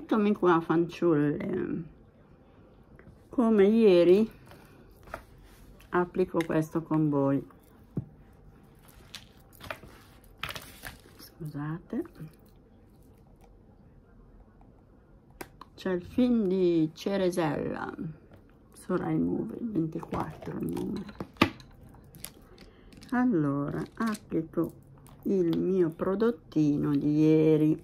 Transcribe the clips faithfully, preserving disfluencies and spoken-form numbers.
Eccomi qua, fanciulle. Come ieri applico questo con voi. Scusate. C'è il film di Ceresella su Rai Movie, ventiquattro il numero. Allora, applico il mio prodottino di ieri.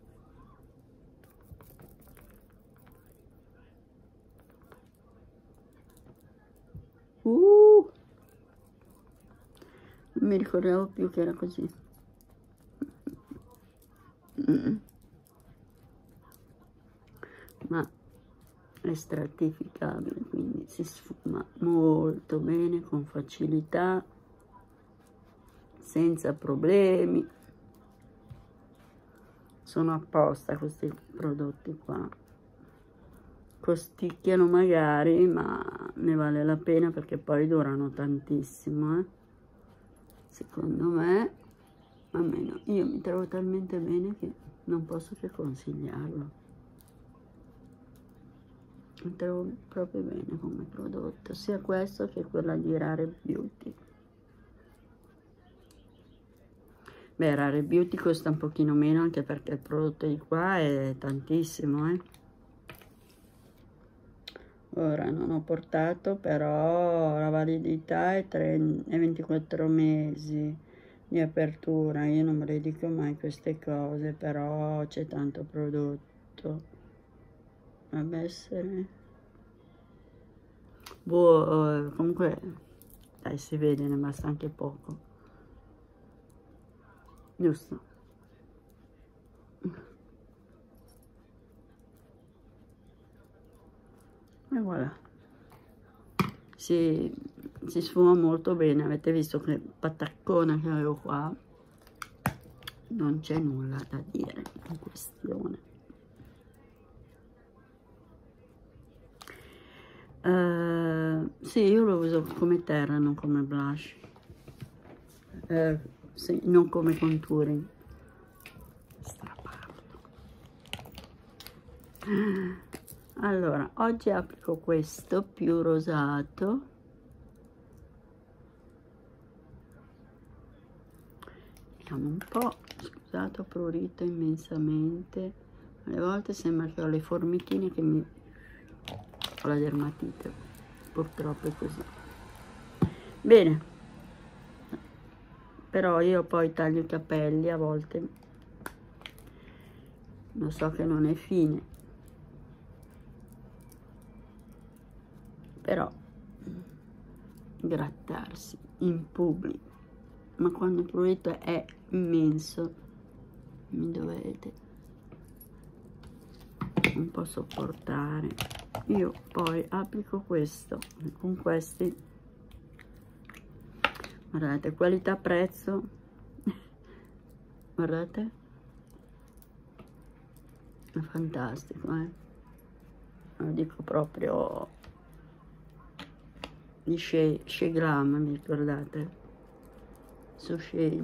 Uh, non mi ricordavo più che era così. Mm. Ma è stratificabile, quindi si sfuma molto bene, con facilità, senza problemi. Sono apposta questi prodotti qua, costicchiano magari, ma ne vale la pena perché poi durano tantissimo, eh? Secondo me, almeno io mi trovo talmente bene che non posso che consigliarlo. Mi trovo proprio bene come prodotto, sia questo che quella di Rare Beauty. Beh, Rare Beauty costa un pochino meno, anche perché il prodotto di qua è tantissimo, eh. Ora non ho portato, però la validità è, tre, è ventiquattro mesi di apertura. Io non me le dico mai queste cose, però c'è tanto prodotto. Dovrebbe essere... Boh, comunque, dai, si vede, ne basta anche poco. Giusto? E voilà. Si, si sfuma molto bene. Avete visto che pataccona che avevo qua? Non c'è nulla da dire in questione. Uh, sì, io lo uso come terra, non come blush. Uh, sì, non come contouring. Straparlo. Allora, oggi applico questo più rosato. Vediamo un po'. Scusate, ho prurito immensamente. Alle volte sembra che ho le formichine che mi... ho la dermatite. Purtroppo è così. Bene. Però io poi taglio i capelli a volte. Lo so che non è fine. Però grattarsi in pubblico, ma quando il prurito è immenso, mi dovete un po' sopportare. Io poi applico questo, con questi, guardate, qualità prezzo, guardate, è fantastico, eh? Lo dico proprio di Shea, Shea Glam, mi ricordate? Su Shea.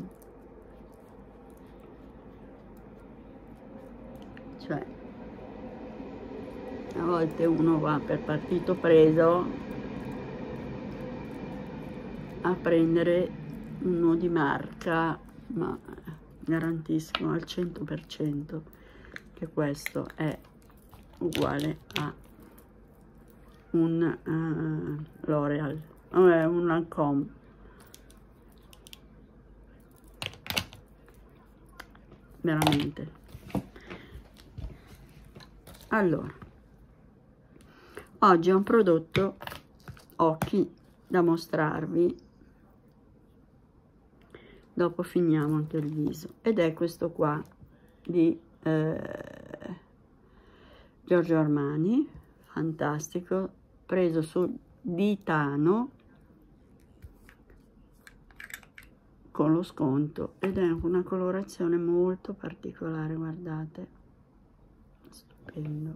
Cioè, a volte uno va per partito preso a prendere uno di marca, ma garantisco al cento per cento che questo è uguale a un uh, L'Oreal, eh, un Lancôme. Veramente. Allora, oggi ho un prodotto occhi da mostrarvi, dopo finiamo anche il viso, ed è questo qua di eh, Giorgio Armani, fantastico, preso su Ditano con lo sconto, ed è una colorazione molto particolare, guardate, stupendo.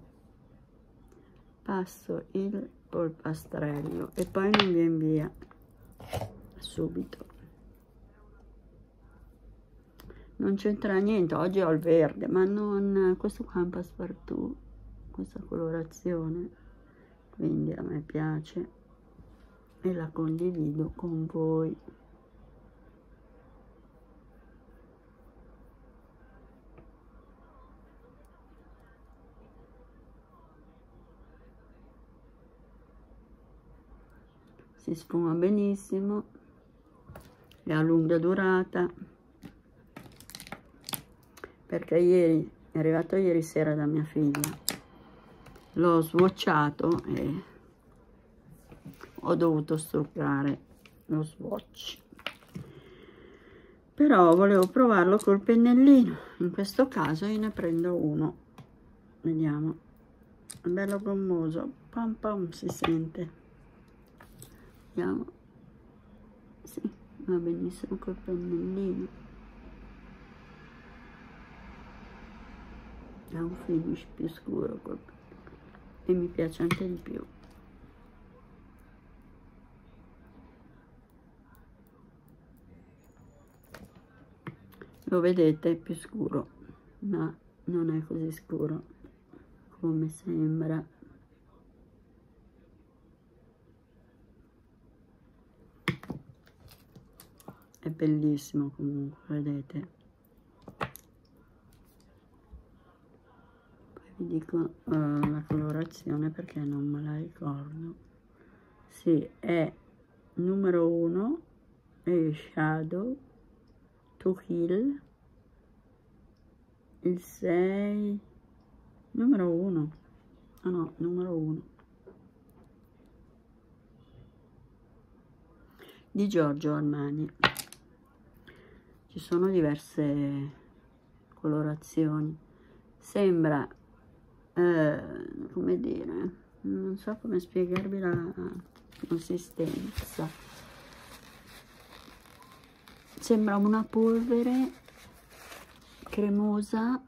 Passo il polpastrello e poi non viene via subito. Non c'entra niente, oggi ho il verde, ma non, questo qua è un passepartout, questa colorazione, quindi a me piace e la condivido con voi. Si sfuma benissimo, è a lunga durata, perché ieri è arrivato ieri sera da mia figlia, l'ho swatchato e ho dovuto struccare lo swatch, però volevo provarlo col pennellino. In questo caso io ne prendo uno, vediamo, è bello gommoso, pam pam si sente. Vediamo, sì, va benissimo col pennellino, ha un finish più scuro col pennellino e mi piace anche di più. Lo vedete, è più scuro, ma non è così scuro come sembra. È bellissimo comunque, vedete. Poi vi dico uh, la colorazione perché non me la ricordo. Sì, è numero uno, è Shadow to Heal, il sei, numero uno, ah no, numero uno, di Giorgio Armani. Ci sono diverse colorazioni, sembra, eh, come dire, non so come spiegarvi la consistenza, sembra una polvere cremosa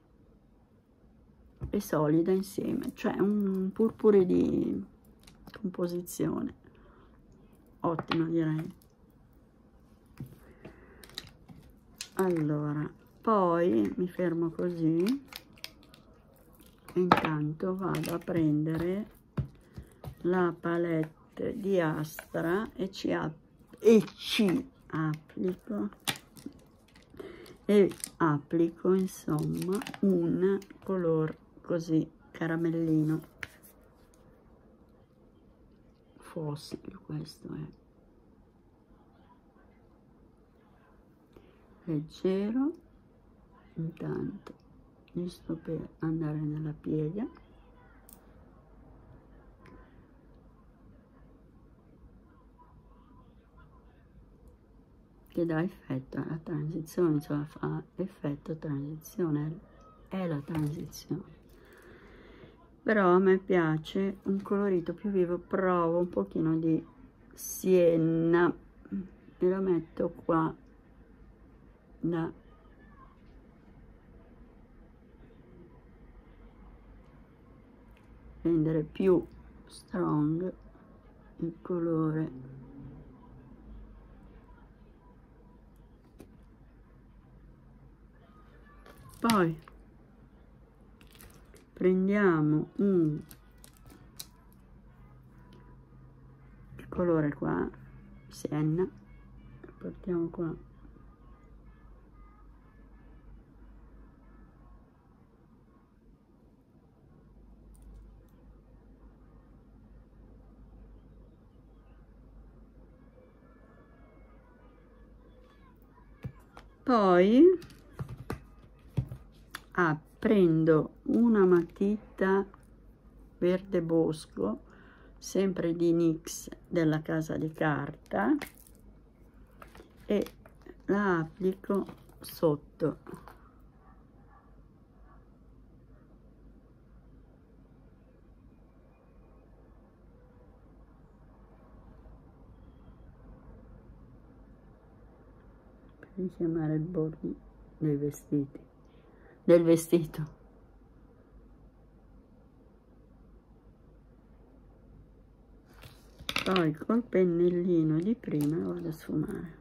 e solida insieme, cioè un purpure di composizione, ottima direi. Allora, poi mi fermo così e intanto vado a prendere la palette di Astra e ci, e ci applico e applico insomma un color così caramellino, fossile, questo è leggero, intanto giusto per andare nella piega, che dà effetto alla transizione, cioè fa effetto transizione, è la transizione. Però a me piace un colorito più vivo, provo un pochino di sienna e lo metto qua da rendere più strong il colore. Poi prendiamo un colore qua, sienna, portiamo qua, poi ah, prendo una matita verde bosco, sempre di NYX della casa di carta, e la applico sotto. Per richiamare il bordo dei vestiti, del vestito. Poi col pennellino di prima vado a sfumare.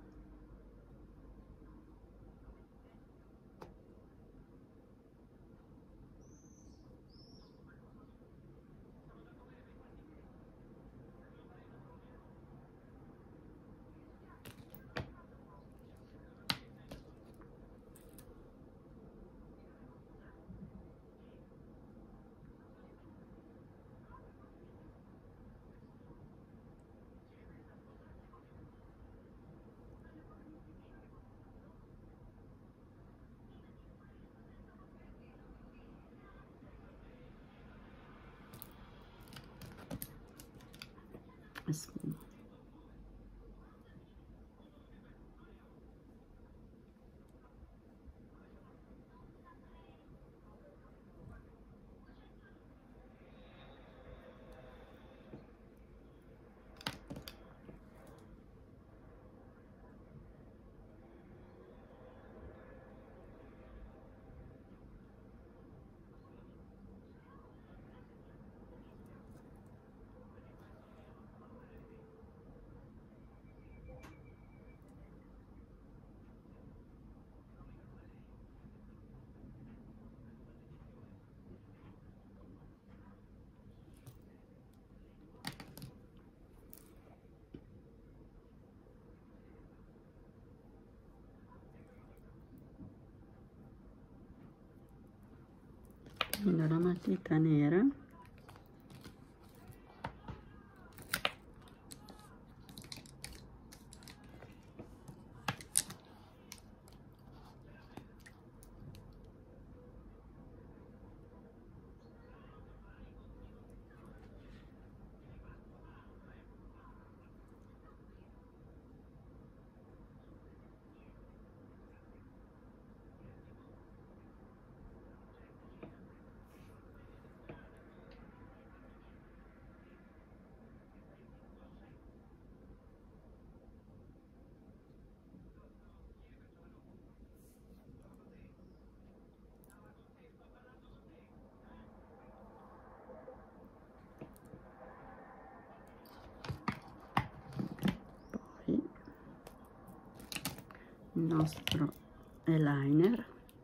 prendo la matita nera, il nostro eyeliner,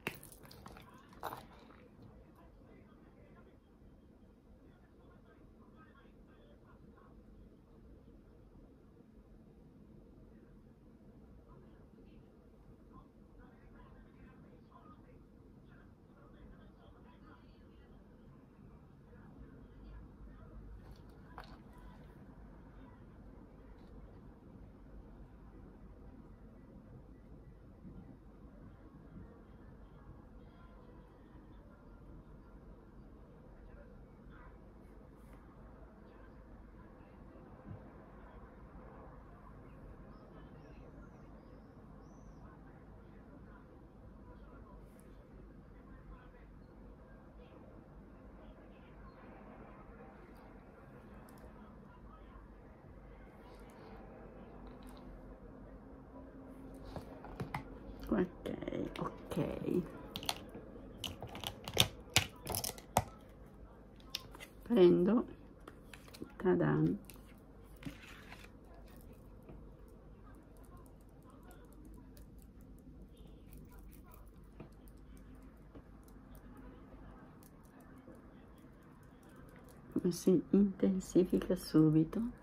ok, ok, prendo, tadan, come si intensifica subito.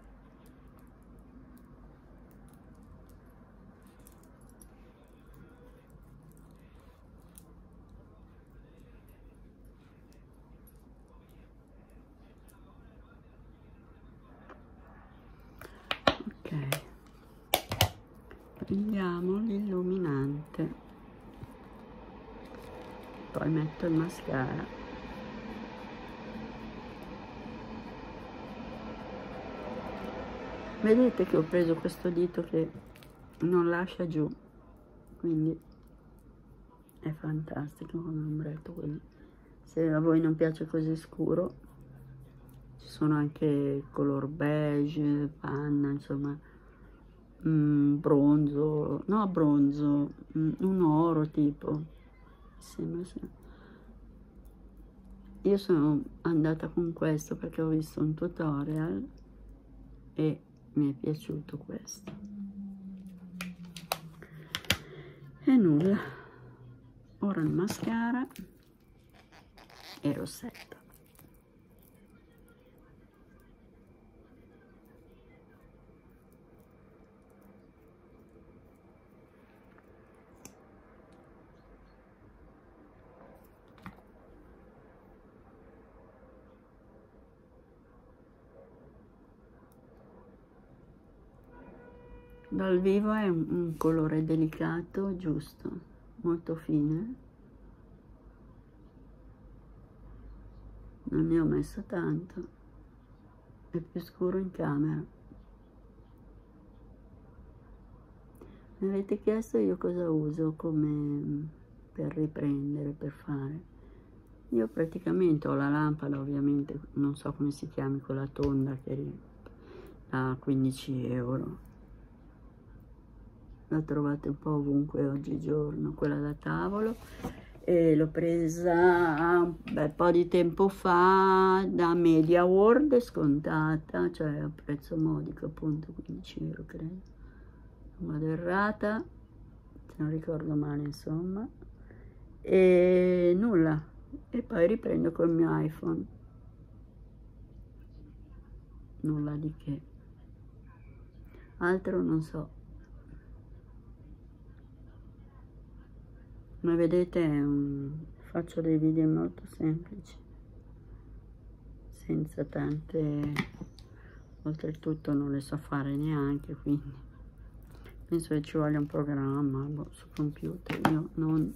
Ok, prendiamo l'illuminante, poi metto il mascara, vedete che ho preso questo dito che non lascia giù, quindi è fantastico come ombretto. Quindi se a voi non piace così scuro, ci sono anche color beige, panna, insomma, mm, bronzo, no bronzo, mm, un oro tipo, sembra, sì. Io sono andata con questo perché ho visto un tutorial e mi è piaciuto questo. E nulla, ora il mascara e rossetto. Dal vivo è un, un colore delicato, giusto, molto fine. Non ne ho messo tanto, è più scuro in camera. Mi avete chiesto io cosa uso come per riprendere, per fare. Io praticamente ho la lampada, ovviamente, non so come si chiami, quella tonda che a quindici euro. La trovate un po' ovunque oggigiorno, quella da tavolo, e l'ho presa un bel po' di tempo fa da Media World, scontata, cioè a prezzo modico, appunto quindici euro credo, non vado errata, se non ricordo male, insomma. E nulla, e poi riprendo col mio iPhone, nulla di che, altro non so. Come vedete un, faccio dei video molto semplici. senza tante, oltretutto non le so fare neanche, quindi penso che ci voglia un programma boh, su computer. Io non,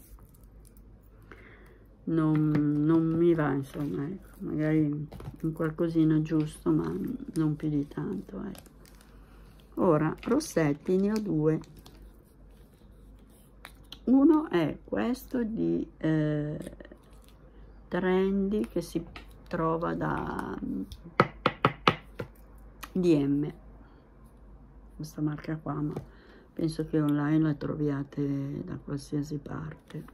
non, non mi va, insomma, ecco. Magari un qualcosina giusto, ma non più di tanto, ecco. Ora, rossetti ne ho due. Uno è questo di eh, Trendy, che si trova da D M, questa marca qua, ma penso che online la troviate da qualsiasi parte,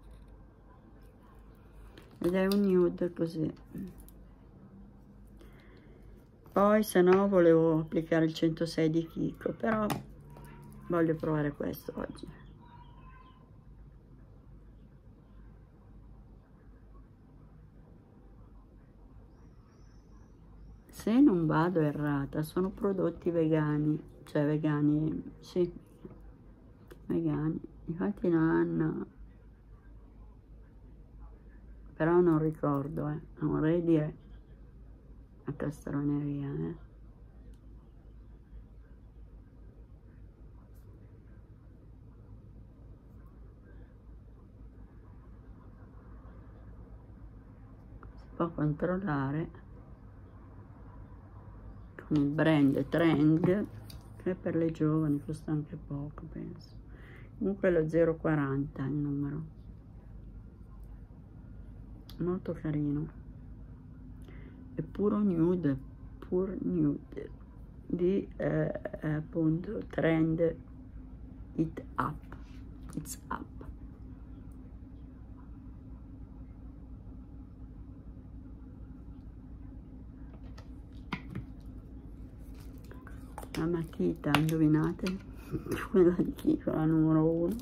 ed è un nude così. Poi se no volevo applicare il centosei di Kiko, però voglio provare questo oggi. Se non vado errata, sono prodotti vegani, cioè vegani, sì, vegani, infatti non hanno, però non ricordo, eh, non vorrei dire a castroneria, eh. Si può controllare con il brand Trend, che per le giovani costa anche poco, penso. Comunque lo zero quaranta il numero, molto carino, è puro nude, pur nude di eh, appunto Trend It Up, It's Up. La matita, indovinate? Quella di Kiko, la numero uno.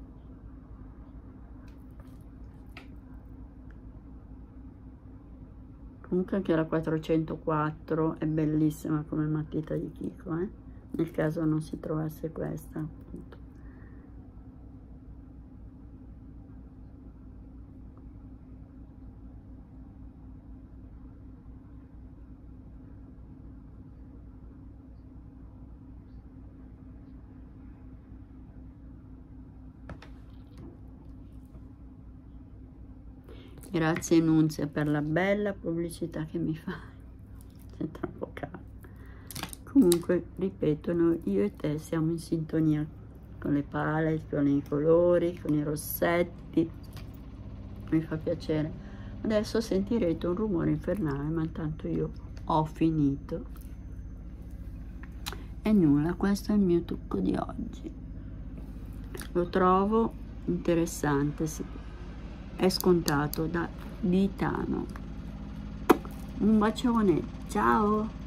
Comunque anche la quattrocentoquattro è bellissima come matita di Kiko, eh? Nel caso non si trovasse questa, appunto. Grazie Nunzia per la bella pubblicità che mi fai, sei troppo cara. Comunque, ripeto, noi, io e te siamo in sintonia con le palette, con i colori, con i rossetti, mi fa piacere. Adesso sentirete un rumore infernale, ma intanto io ho finito. E nulla, questo è il mio trucco di oggi. Lo trovo interessante, sì. È scontato da Ditano. Un bacione, ciao!